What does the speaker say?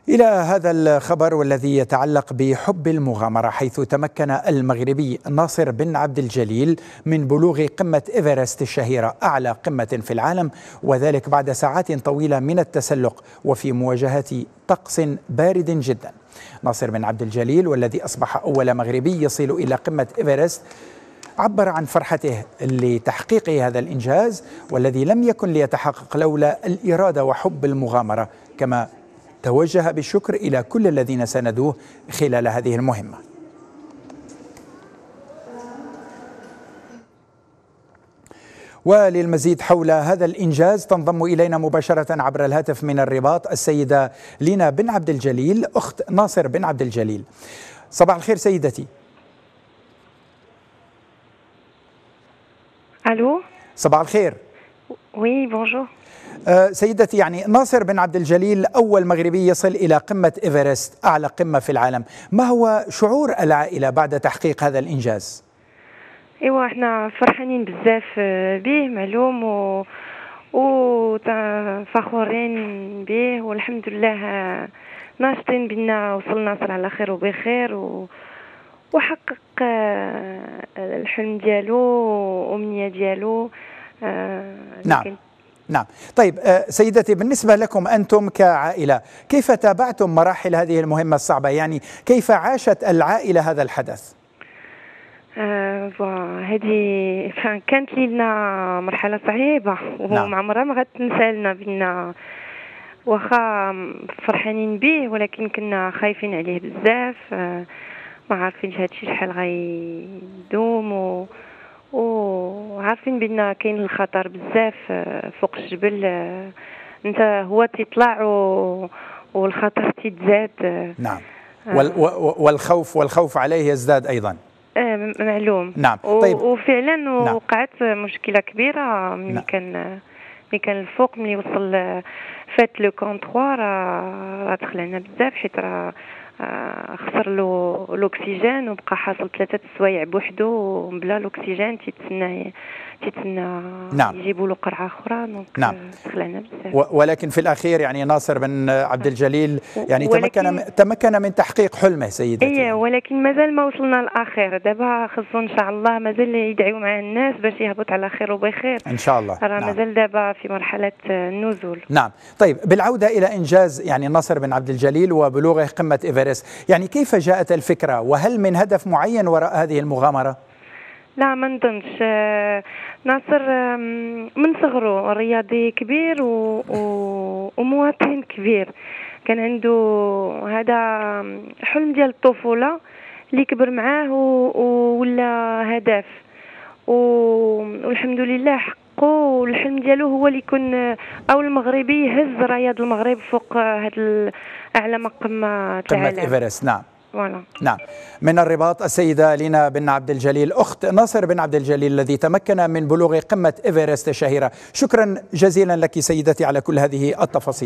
إلى هذا الخبر والذي يتعلق بحب المغامرة، حيث تمكن المغربي ناصر بن عبد الجليل من بلوغ قمة إيفرست الشهيرة، أعلى قمة في العالم، وذلك بعد ساعات طويلة من التسلق وفي مواجهة طقس بارد جدا. ناصر بن عبد الجليل والذي أصبح أول مغربي يصل إلى قمة إيفرست عبر عن فرحته لتحقيق هذا الإنجاز، والذي لم يكن ليتحقق لولا الإرادة وحب المغامرة، كما توجه بالشكر إلى كل الذين ساندوه خلال هذه المهمة. وللمزيد حول هذا الإنجاز تنضم إلينا مباشرة عبر الهاتف من الرباط السيدة لينا بن عبد الجليل، أخت ناصر بن عبد الجليل. صباح الخير سيدتي. ألو. صباح الخير. وي بونجور. سيدتي، يعني ناصر بن عبد الجليل أول مغربي يصل إلى قمة إيفرست، أعلى قمة في العالم، ما هو شعور العائلة بعد تحقيق هذا الإنجاز؟ ايوا احنا فرحانين بزاف به معلوم فخورين به، والحمد لله ناشطين بنا وصل ناصر على خير وبخير وحقق الحلم ديالو وأمنية ديالو. نعم. طيب سيدتي، بالنسبة لكم أنتم كعائلة، كيف تابعتم مراحل هذه المهمة الصعبة؟ يعني كيف عاشت العائلة هذا الحدث؟ هذه كانت لنا مرحلة صعيبة وما عمرها ما غتنسى لنا بنا، واخا فرحانين به ولكن كنا خايفين عليه بزاف، ما عارفينش هادشي شحال غيدوم وعارفين بأن كاين الخطر بزاف فوق الجبل، انت هو تطلع والخطر تزداد. نعم. والخوف عليه يزداد ايضا. معلوم. نعم. طيب. وفعلا وقعت مشكله كبيره ملي كان الفوق، ملي وصل فات لو كون 3 راه دخلنا بزاف، حيت راه خسر له الاكسجين وبقى حاصل 3 سوايع بوحدو بلا الاكسجين، تيتسنى نعم. يجيبوا له قرعه اخرى. نعم. دخلنا بزاف. ولكن في الاخير يعني ناصر بن عبد الجليل يعني تمكن من تحقيق حلمه سيدتي. ايه، ولكن مازال ما وصلنا للاخير، دابا خصو ان شاء الله مازال يدعيو مع الناس باش يهبط على خير وبخير ان شاء الله. راه مازال دابا في مرحله النزول. نعم. طيب، بالعوده الى انجاز يعني ناصر بن عبد الجليل وبلوغه قمه إيفرست، يعني كيف جاءت الفكره؟ وهل من هدف معين وراء هذه المغامره؟ لا، ما نظنش. ناصر من صغره رياضي كبير ومواطن كبير، كان عنده هذا حلم ديال الطفوله اللي كبر معاه ولا هدف، والحمد لله حقه. والحلم ديالو هو اللي يكون اول المغربي يهز رايه المغرب فوق هذا اعلى قمه العالم، إيفرست. نعم. ولا. نعم. من الرباط السيدة لينا بن عبد الجليل، أخت ناصر بن عبد الجليل الذي تمكن من بلوغ قمة إيفرست الشهيرة. شكرا جزيلا لك سيدتي على كل هذه التفاصيل.